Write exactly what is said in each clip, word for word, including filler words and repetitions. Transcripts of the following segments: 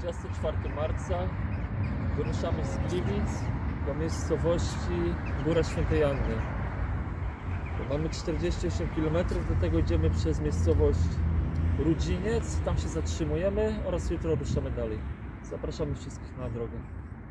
dwudziestego czwartego marca wyruszamy z Gliwic do miejscowości Góra Świętej Anny. Mamy czterdzieści osiem kilometrów, do tego idziemy przez miejscowość Rudziniec, tam się zatrzymujemy oraz jutro ruszamy dalej. Zapraszamy wszystkich na drogę.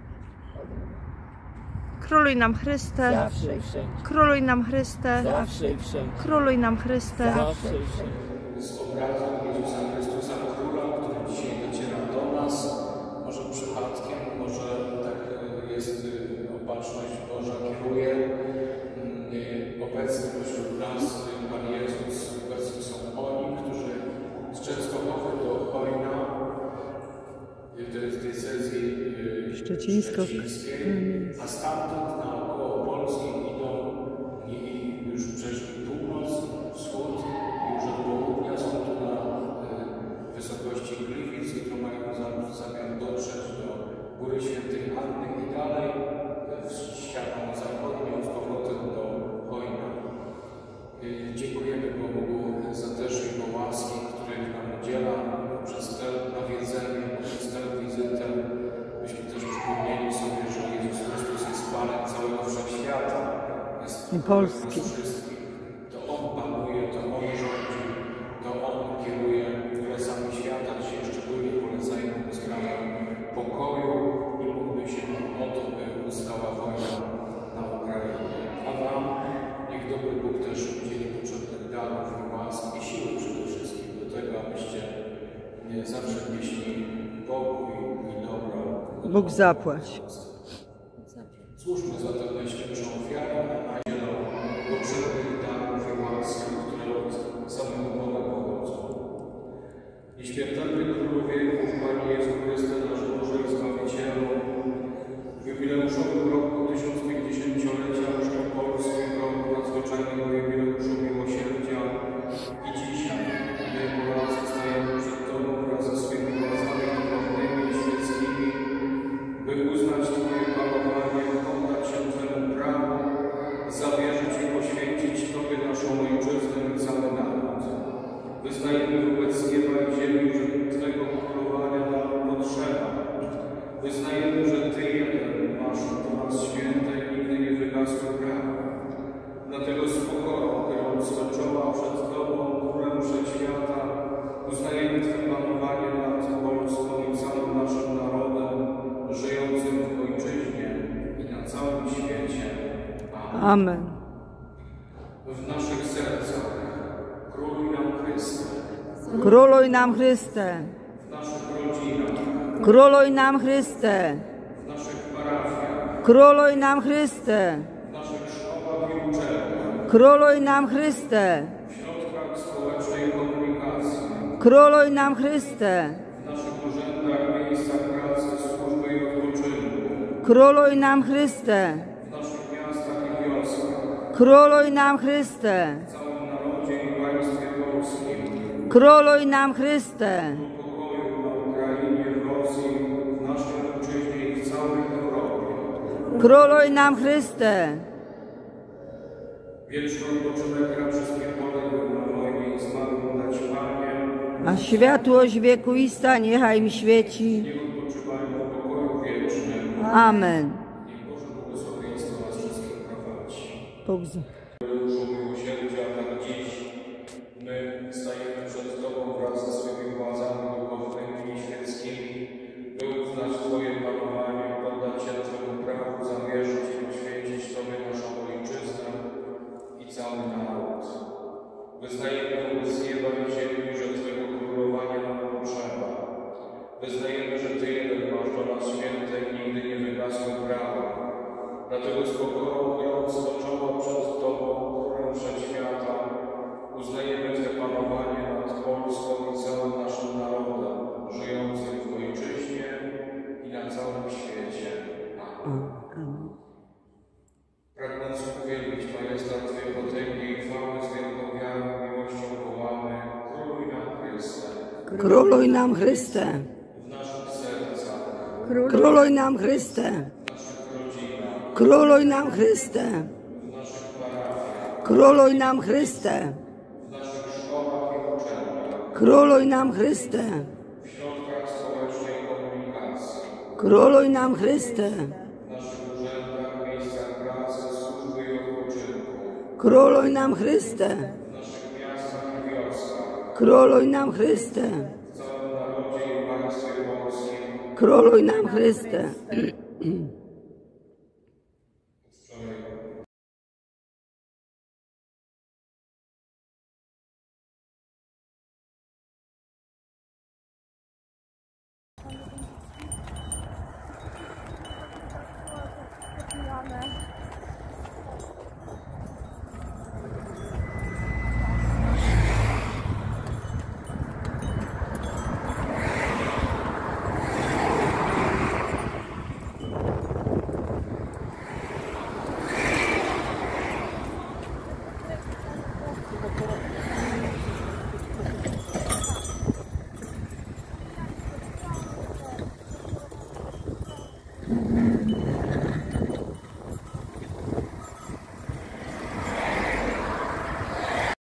Króluj nam Chryste, Zawsze i wszędzie. Króluj nam Chryste, Zawsze i wszędzie. Króluj nam Chryste. Zawsze i wszędzie. Z obrazem Jezusa Chrystusa Króla, który dzisiaj dociera do nas, może przypadkiem, może tak jest, opatrzność Boża kieruje. Obecny wśród nas Pan Jezus, obecni są oni, którzy z Częstochowy do Chojna, to jest diecezji szczecińskiej, a stamtąd naokoło Polski idą i już przeszli północ, wschód i już od południa są tu na wysokości Gliwic i to mają zamiar dotrzeć do Góry Świętej Anny i dalej w ścianą zachodnią z powrotem do Chojna. Dziękujemy Bogu za też Jego łaski, które nam udziela przez te nawiedzenie, przez tę wizytę. Myśmy też przypomnieli sobie, że Jezus Chrystus jest Panem całego wszechświata, jest I Polski. wszystkich. To On panuje, to On rządzi, to On kieruje losami świata. Dzisiaj szczególnie polecajmy sprawę pokoju i módlmy się o to, by ustała wojna na Ukrainie. A Wam niech dobry Bóg też udzieli potrzebnych darów i łask i siły przede wszystkim do tego, abyście nie zawsze nieśli pokój i dobro. Bóg zapłać. Służmy zatem najświętszą ofiarę, a dzielą potrzebnych darów i łask, które od samego Boga pochodzą. I świętamy Królu wieków, Panie Jezu Chryste, nasz Boże i Zbawicielu, w jubileuszowym roku tysiącpięćdziesięciolecia Chrztu Polski, w roku nadzwyczajnego jubileuszu miłosierdzia i dzisiaj, gdy Polacy stajemy przed Tobą wraz ze swymi władzami duchownymi i świeckimi, by uznać Twoje panowanie, oddać się Twemu prawu, zawierzyć i poświęcić Tobie naszą ojczyznę i cały naród. Wyznajemy wobec nieba i ziemi, że Twego królowania nam potrzeba. Wyznajemy, że Ty jeden masz do nas święte i nigdy nie wygasło prawo. Dlatego z pokorą, biorąc do czoła przed Tobą, Królem Wszechświata, uznajemy Twe panowanie nad Polską i całym naszym narodem, żyjącym w Ojczyźnie i na całym świecie. Amen. Amen. W naszych sercach króluj nam Chryste. Króluj nam Chryste. W naszych rodzinach, Króluj nam Chryste. w naszych parafiach, Króluj nam Chryste. w naszych szkołach i uczelniach, Króluj nam Chryste. w środkach społecznej komunikacji, Króluj nam Chryste. w naszych urzędach, miejscach pracy, służby i odpoczynku, Króluj nam Chryste. w naszych miastach i wioskach, Króluj nam Chryste. w całym narodzie i państwie polskim, Króluj nam Chryste. pokoju na Ukrainie, w Rosji, w naszej ojczyźnie i w całej Europie. Króluj nam Chryste. Wieczny odpoczynek na wszystkie poległych na wojnie i zmarłym dać Panie, A światłość wiekuista niechaj mi świeci. niech odpoczywają w pokoju wiecznym. Amen. Niech Boże błogosławieństwo nas wszystkich prowadzi. Bóg za- Jubileuszu miłosierdzia, tak dziś my stajemy przed Tobą wraz ze swymi władzami duchownymi i świeckimi, by uznać Twoje panowanie, poddać się Twemu prawu, zawierzyć i poświęcić Tobie naszą ojczyznę i cały naród. Wyznajemy wobec nieba i ziemi, że Twego królowania nam potrzeba. Wyznajemy, że Ty jeden masz do nas święte i nigdy nie wygasło prawa. Dlatego z pokorą, biorąc do czoła przed Tobą, Królem Wszechświata, uznajemy Twe panowanie nad Polską i całym naszym narodem, żyjącym w Ojczyźnie i na całym świecie. Amen. Pragnąc uwielbić majestat Twojej potęgi i chwały z wielką wiarą i miłością wołamy, Króluj nam Chryste. Króluj nam Chryste. W naszych sercach, Króluj nam Chryste. w naszych rodzinach, Króluj nam Chryste. w naszych parafiach, Króluj nam Chryste. w naszych szkołach i uczelniach, Króluj nam Chryste. w środkach społecznej komunikacji, Króluj nam Chryste. w naszych urzędach, miejscach pracy, służby i odpoczynku, Króluj nam Chryste. w naszych miastach i wioskach, Króluj nam Chryste. w całym narodzie i państwie polskim, Króluj nam Chryste.